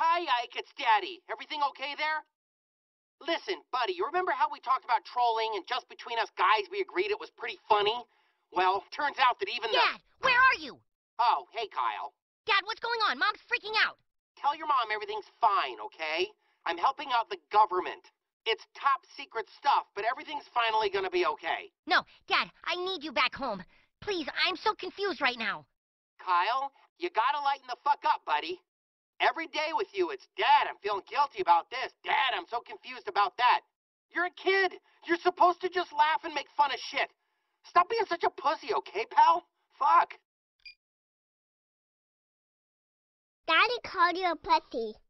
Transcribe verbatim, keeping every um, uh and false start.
Hi, Ike, it's Daddy. Everything okay there? Listen, buddy, you remember how we talked about trolling and just between us guys we agreed it was pretty funny? Well, turns out that even the... Dad, where are you? Oh, hey, Kyle. Dad, what's going on? Mom's freaking out. Tell your mom everything's fine, okay? I'm helping out the government. It's top secret stuff, but everything's finally gonna be okay. No, Dad, I need you back home. Please, I'm so confused right now. Kyle, you gotta lighten the fuck up, buddy. Every day with you, it's, Dad, I'm feeling guilty about this. Dad, I'm so confused about that. You're a kid. You're supposed to just laugh and make fun of shit. Stop being such a pussy, okay, pal? Fuck. Daddy called you a pussy.